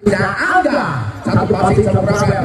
Angga satu passing sama Persebaya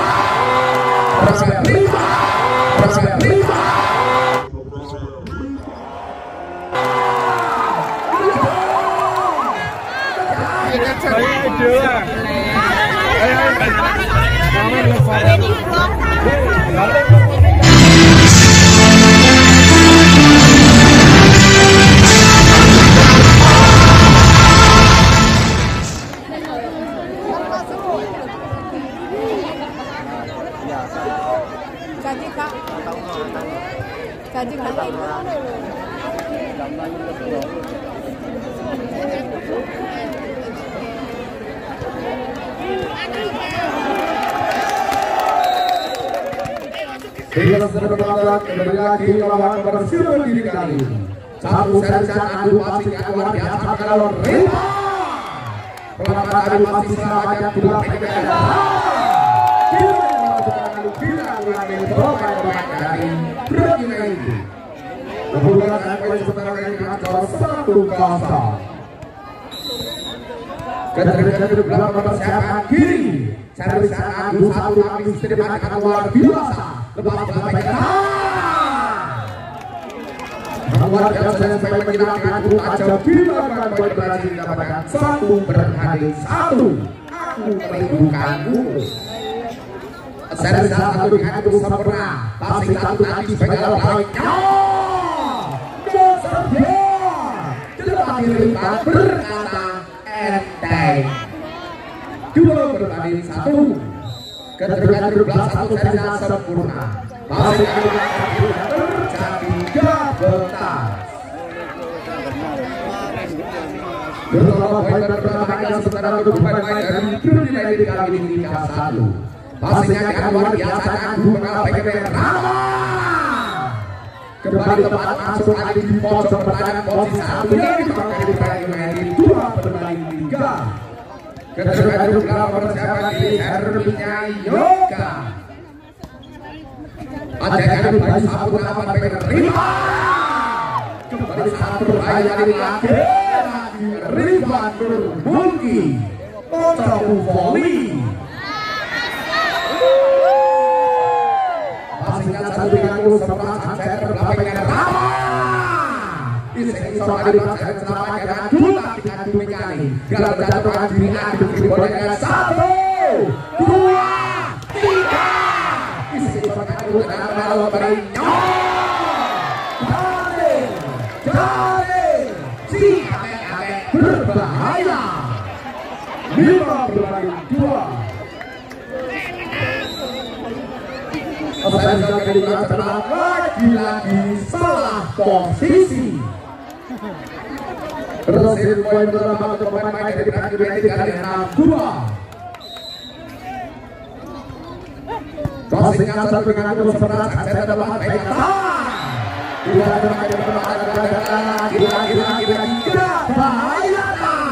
kembali lagi lawan Persib diri kali satu serisan adu passing yang luar biasa kalau Rima pelanggan adu passing sebanyak 2 PKR dari Brand United hubungan poin sementara yang diatur 1-0 ketergantungan belakang persiapan kiri serisan adu satu kali terima kasih luar biasa lepas baik luar biasa sampai menghilangkan aja bilangan poin berhasil didapatkan 1-1 aku merindukanmu seri satu dengan itu sempurna passing satu tadi sebagai lawannya tidak dilihat berkata enteng 2 berbanding 1 ketergantungan 12-1 seri sempurna passing terjadi gabetan beberapa poin berbeda sementara untuk pemain dari Brand United kali ini Liga 1 passingnya yang luar biasa adu PKR Rama kembali tepat masuk ada di pojok pertahanan posisi 1 yang dipakai di Brand United 2 berbanding 3 ketergantungan belakang persiapan di Herbinya Yoga ada yang bayi sabun apa PKR Rima kembali satu berbahaya dari lagi Rima Nurmungki Pocok Volley satu yang sebelah saya terbelakang dengan Rama iseng-iseng ada di belakang selamat dengan Duta dengan dua kali gagal jatuh diri adu bola dengan 1 2 3 iseng-iseng ada dengan lawan barunya Jare si ate berbahaya 5 berbanding 2 lagi salah posisi terus poin berapa untuk pemain dari Brand United kali 6-2 crossingnya satu dengan itu sebelah saya adalah baik tidak ada lagi bahaya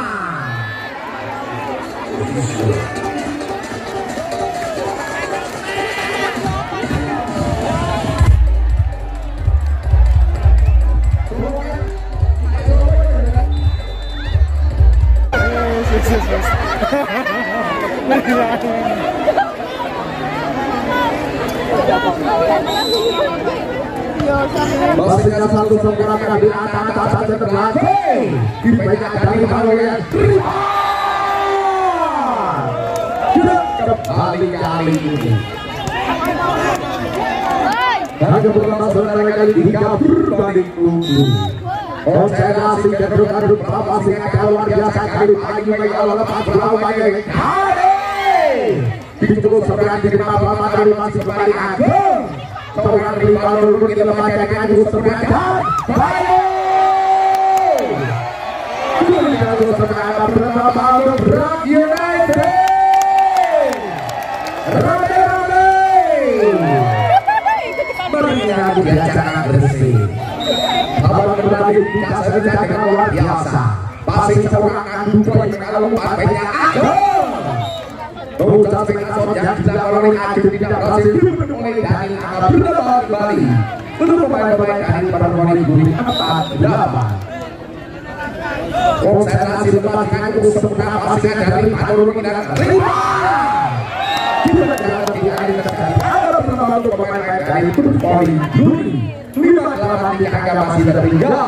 Basisnya satu sempurna di atas saja terlatih dibanyak dari Haloyan tidak kembali kali ini dan kebetulan saudara kali 3 berbanding 7 konsentrasi cenderung berapa sih luar biasa kali pagi bagi awal lepas berlawannya cukup seberang di depan dari masih kembali Agung seorang lima lurus kita lembaga Agung seberang baik Agung seberang berapa Brand United rame-rame meringan diacara bersih babak berbagi bisa saja dengan luar biasa passing seorang Agung poin kalau banyak Agung Ucap dengan shot yang dilakukan oleh Agung tidak berhasil oleh Dani Angga berdebat kembali untuk pemain-pemain dari Perempuan Guri 4-8 konsentrasi lepas dengan sempurna pastinya dari Panurung dan Rima. Kita jalan tiga kali terjadi. Ada pertama untuk pemain dari Turun Poli Juri. 5-8 di angka masih tertinggal.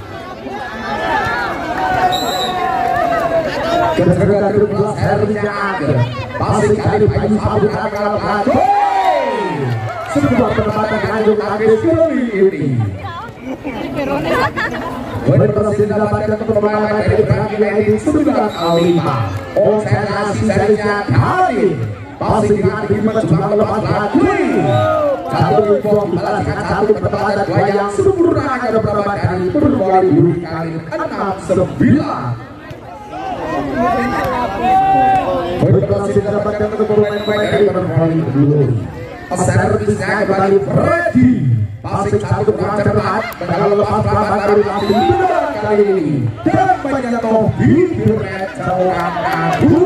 Kedua kedua servisnya ada. Pasti kali Bayu Sabu akan berlaku. Sebuah penempatan lanjut Agnes kali ini. Berhasil mendapatkan pemain dari Berani Lady 9-5. Konsentrasi serinya kali. Pasti dengan Bima juga melepas lagi. Satu bom balas dengan satu pertempatan dua yang sempurna akan beberapa kali berkali kali 6-9. Berhasil mendapatkan pemain dari Berani dulu. Servisnya kembali Freddy. Passing satu cepat dengan lepas pelan dari Lasih kali ini. Dan banyak Tobi Biret seorang Abu.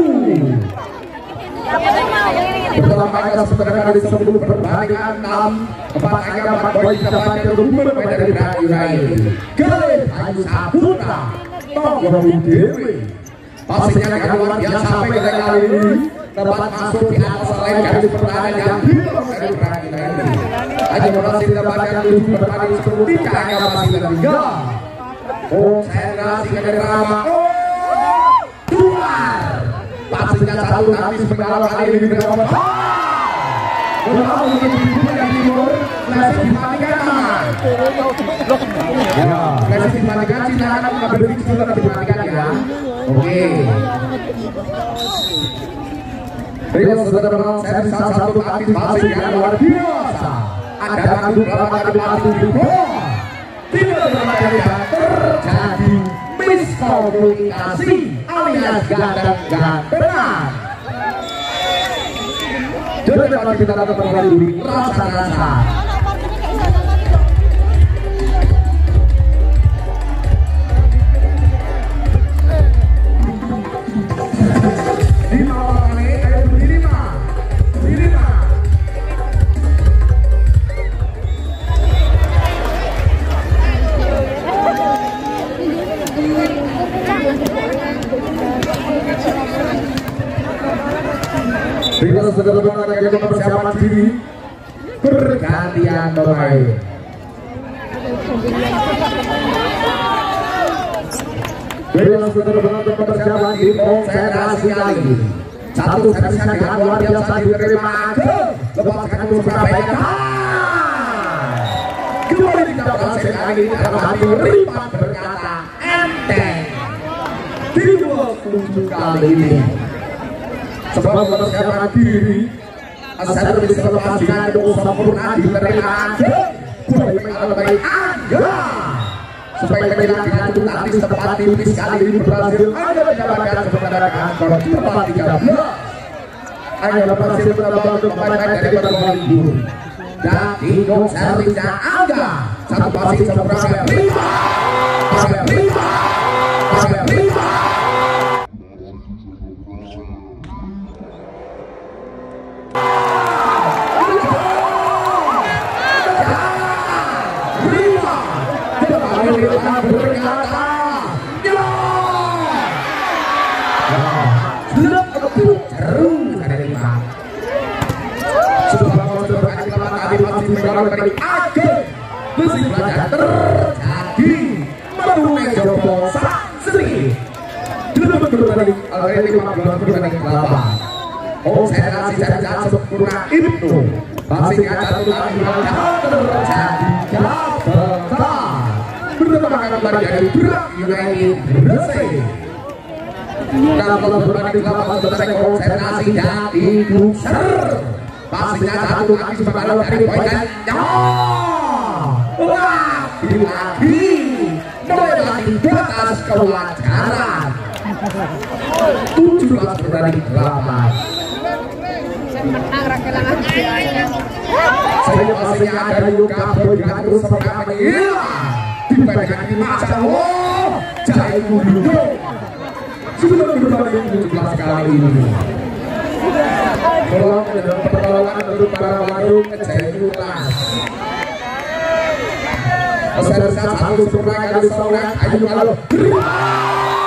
Dalam angka sebenarnya di sebelum perbandingan 6 4 angka 4 poin dapatkan pemain dari Berani United. Kali Bayu Saputra Togong Dewi. Passingnya dengan luar biasa sampai ke kali ini dapat masuk di atas lain garis pertahanan yang dilakukan dari Berani United. Hanya berhasil mendapatkan 7 pertandingan sebelum 3 angka masih tertinggal. Konsentrasi dari Rama. Keluar. Passingnya satu habis mengalah kali ini dengan nomor. Berlalu untuk timur yang timur. Leslie dimatikan aman. Ya, Leslie dimatikan. Silakan kita berhenti sudah dimatikan ya. Oke. Beliau sudah memang servis salah satu aktif passing yang luar biasa. Ada madu berapa kali madu di bawah. Tidak terjadi terjadi miskomunikasi alias gandeng-gandengan. Jadi kalau kita dapat kembali rasa-rasa. Bila sudah melakukan persiapan diri pergantian pemain. Bila sudah melakukan persiapan diri konsentrasi lagi. Satu servisnya dengan luar biasa diterima ke lepaskan untuk Surabaya. Kembali didapat sekali ini karena hati Ripat berkata enteng. 27 kali ini. Sebab persiapan diri asal bisa lepas dengan doa sempurna diterima boleh mengalami Angga supaya kita dilanjut nanti tempat tipis kali ini berhasil Angga mendapatkan sementara kantor tempat 13 Angga berhasil mendapatkan pemain dari Berani Juri dan tinggal servisnya Angga satu passing sempurna sampai 5 dari akhir besi belajar terjadi menurunkan Joko Sri dalam berbanding already 15 berbanding 8. Konsentrasi jalan sempurna itu masih ada satu kali terjadi jabatan bertepatan kembali dari Berani United Gresik. Dan kalau berbanding 8 selesai konsentrasi jadi booster. Pastinya satu kaki sebagai dari poin lagi melewati batas kewajaran 17 berbanding 8. Saya pastinya ada Yuka bergerak terus pertama hilang dibandingkan di masa Jai Kududo sudah berbanding 17 kali ini. Tolong dalam pertolongan untuk para warung Jayulas. Peserta satu sempurna kali seorang Ayu Kalau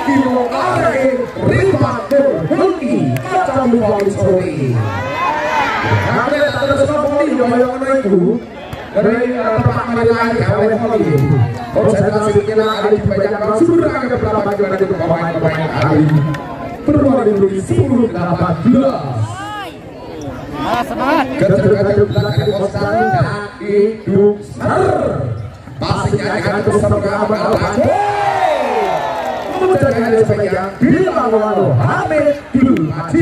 kilo lari Rifatul Hulki macam luar sorry. Kami terus poli yang itu dari pertama lain kawin poli. Konsentrasi kita ada di banyak orang sudah ada berapa juga dari pemain-pemain hari. Bermain di 10-18. Semangat. Ketergantungan belakang Kostani hidup ser. Passingnya dengan terus berkembang lagi. Kemudian ada sepanjang bilang lalu Hamid dulu mati.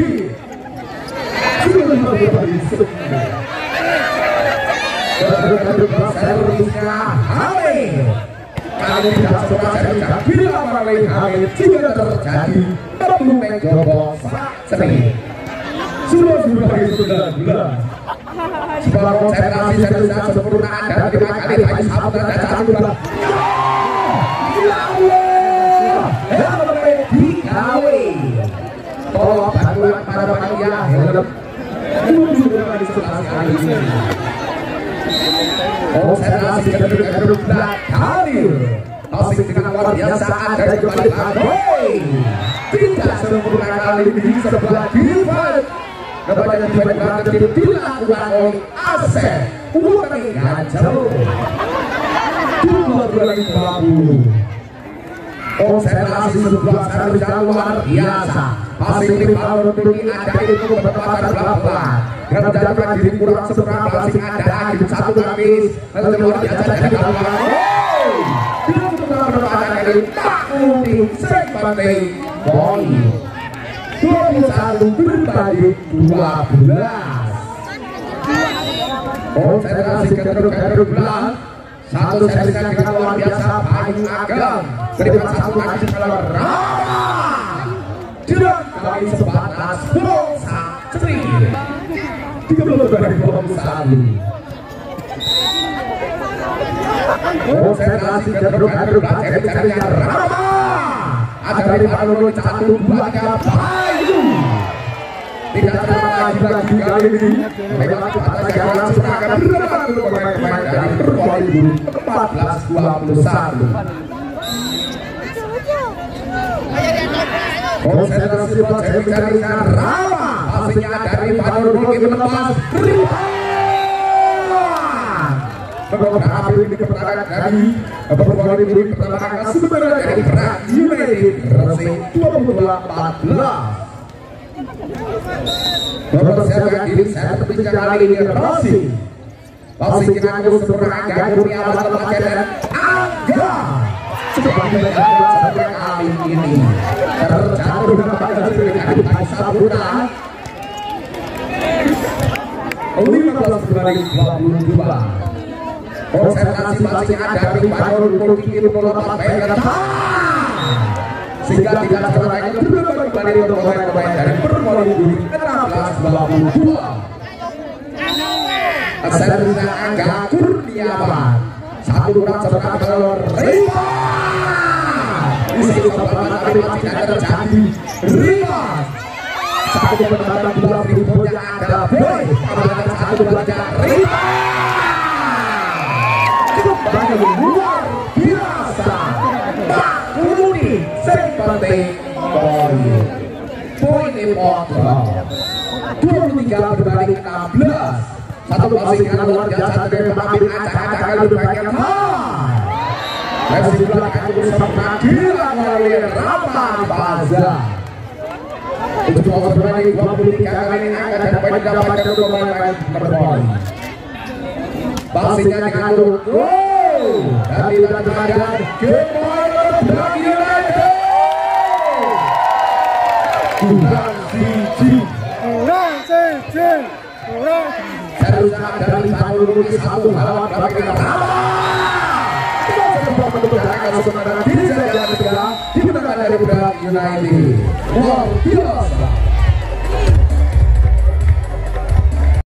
Ketergantungan servisnya Hamid. Kali tidak suka servisnya bilang lalu Hamid juga terjadi. Belum menggobol sering. Sudah sebuah konsentrasi serius sempurna dan 5 kali lagi satu dan satu bola. Ya Allah, helm digawe. Tolong bantuan para panitia helm. Di sebelah kali ini. Konsentrasi kedua kali. Tasik dengan luar biasa ada kembali Bagoy. Tidak sempurna kali ini di sebelah kiri. Kebanyakan pemain dilakukan oleh Asep Utami Gajah 2020. Konsentrasi sebuah servis yang luar biasa. Passing di bawah tinggi ada itu bertepatan belakang. Kerjaan diri kurang sempurna passing ada di satu lapis. Luar biasa dari belakang. Tidak bertepatan dari Pak Udi Sekpati Boy. 21 berbanding 12. Konsentrasi kedua satu servisnya dengan luar biasa Bayu Agam berikan satu lagi kalau ramah tidak kali sebatas Bongsa Ceri 30-21. Konsentrasi kedua cari-carinya ramah ada dari Palolo 1, 2, 3 Bayu tidak terima lagi kali ini lewat atas yang langsung akan berlaku untuk pemain-pemain dari 2014-21. Konsentrasi buat cari-carinya ramah passingnya dari Palolo melepas Semoga hampir di kemenangan dari perempuan ibu pertandingan sebenarnya dari Berat United Resik 22-14. Nomor siapa diri saya berbicara kali ini Rossi. Rossi kita harus berangkat Kurniawan lembaga dan Angga. Sebagai yang kali ini terjatuh pada dari Aisyah Saputra. 15-22. Konsentrasi passing ada di Bayu Kulki melepas bayangan sehingga tidak terlalu berbalik kembali untuk pemain-pemain dari perempuan ibu 16-22. Servisnya Angga Kurniawan satu kurang serta telur Rima di situ tempat tapi masih tidak terjadi Rima satu penempatan dua ribunya ada Boy kemudian satu belajar Rima banyak luar biasa Pak Udi Sekpati Boy poin potong 23 berbanding 16. Satu passing yang luar biasa dari pengambil acak-acak kali berbagian Messi belakang bersama dilakukan oleh Rama Baza untuk over berbanding 23 kali ini angkat dan poin didapatkan untuk pemain berpoin. Passingnya diatur dan tidak terbadan Gemoy Bagi United Seharusnya dari Bayu Kulki satu halaman berbagian digunakan dari Berat United luar biasa.